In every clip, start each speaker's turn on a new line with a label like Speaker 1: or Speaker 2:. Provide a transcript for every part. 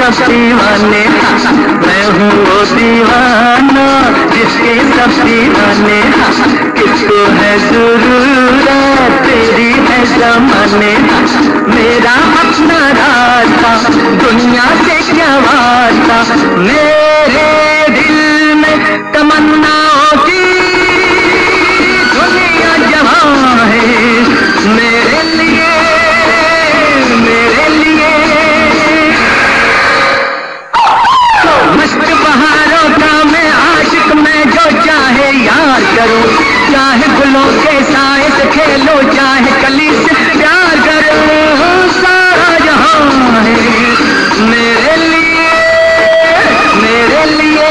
Speaker 1: सब दीवाने, मैं हूँ वो दीवाना जिसके सब दीवाने। किसको है जरूरत तेरी है ज़माने, मेरा अपना रास्ता दुनिया से क्या वास्ता। मेरे दिल में तमन्नाओं की दुनिया जहाँ है, मेरे लिए, मेरे लिए। मस्त बहारों का मैं आशिक, मैं जो चाहे यार करूं, चाहे गुलों के साए से खेलो, चाहे कली से प्यार करूं। सारा जहां है मेरे लिए, मेरे लिए।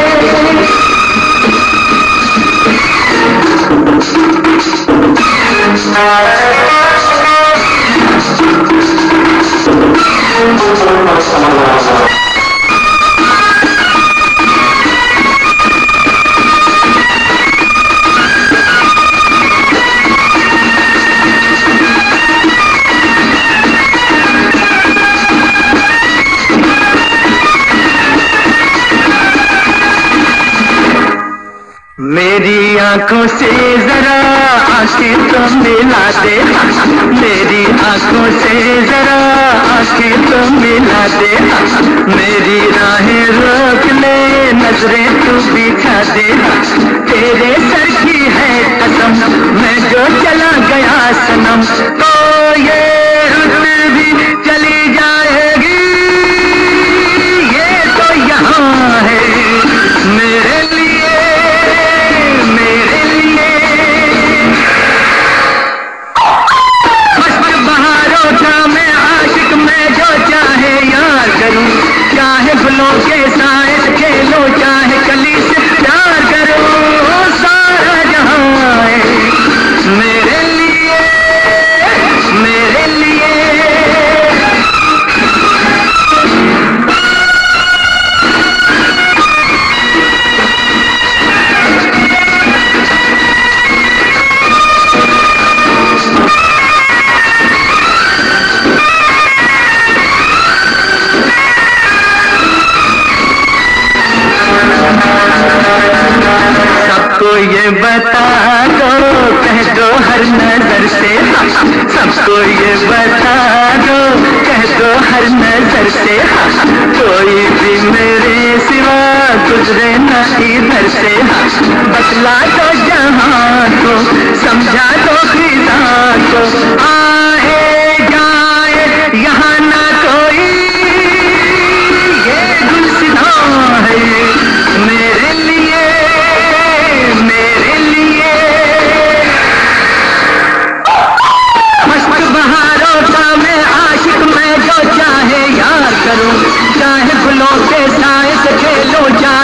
Speaker 1: मेरी आंखों से जरा आंखें तो मिला दे, मेरी आंखों से जरा आंखें तो मिला दे। मेरी राहें रोक ले, नजरें तू बिछा दे। तेरे सर की है कसम, मैं जो चला गया सनम, तो ये रुत भी चली जाएगी। ये तो यहाँ है मेरे लिए, मेरे लिए। मस्त बहारों का मैं आशिक, मैं जो चाहे यार करूं, चाहे गुलों के साए खेलो, चाहे कली से प्यार करूं। सारा जहां है मेरे लिए, मेरे लिए। सबको ये बता दो, कह दो हर नजर से, सबको ये बता दो, कह दो हर नजर से। कोई भी मेरे सिवा गुजरे न इधर से। बतला दो जहां को, समझा दो खिदा को, आए जाए यहाँ ना कोई। ये गुलसिना है मेरे लिए, मेरे लिए। मस्त बहारों का मैं आशिक, मैं जो चाहे यार करूं, चाहे गुलों के साए से खेलो, चाहे